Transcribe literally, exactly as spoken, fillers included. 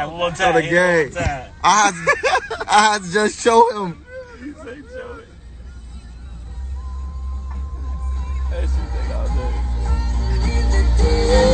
time, one more time. For the game. I had to, I had to just show him. You say show it. That shit take all day.